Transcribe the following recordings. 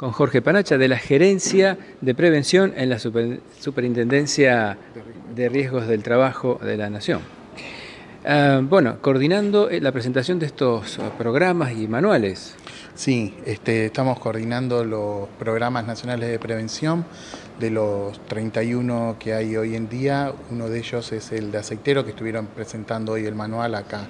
con Jorge Panacha de la Gerencia de Prevención en la Superintendencia de Riesgos del Trabajo de la Nación. Bueno, coordinando la presentación de estos programas y manuales. Sí, estamos coordinando los programas nacionales de prevención. De los 31 que hay hoy en día, uno de ellos es el de aceitero, que estuvieron presentando hoy el manual acá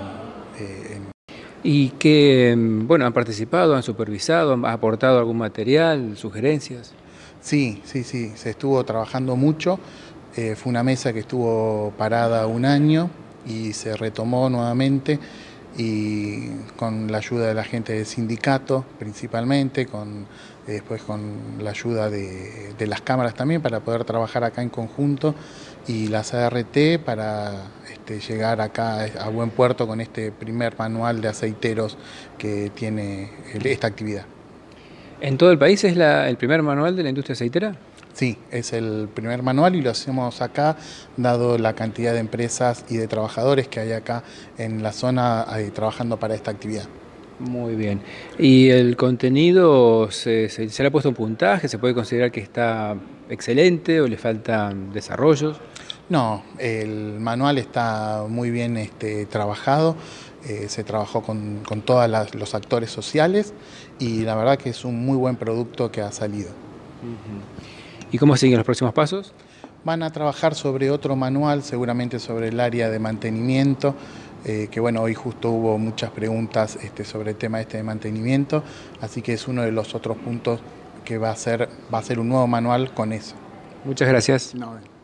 ¿Y que, bueno, han participado, han supervisado, han aportado algún material, sugerencias? Sí, se estuvo trabajando mucho. Fue una mesa que estuvo parada un año y se retomó nuevamente, y con la ayuda de la gente del sindicato principalmente, después con la ayuda de las cámaras también, para poder trabajar acá en conjunto, y las ART para llegar acá a buen puerto con este primer manual de aceiteros que tiene esta actividad. ¿En todo el país es el primer manual de la industria aceitera? Sí, es el primer manual y lo hacemos acá, dado la cantidad de empresas y de trabajadores que hay acá en la zona trabajando para esta actividad. Muy bien. ¿Y el contenido se le ha puesto un puntaje? ¿Se puede considerar que está excelente o le faltan desarrollos? No, el manual está muy bien trabajado. Se trabajó con todos los actores sociales, y la verdad que es un muy buen producto que ha salido. ¿Y cómo siguen los próximos pasos? Van a trabajar sobre otro manual, seguramente sobre el área de mantenimiento, que bueno, hoy justo hubo muchas preguntas sobre el tema de mantenimiento, así que es uno de los otros puntos que va a ser un nuevo manual con eso. Muchas gracias. No.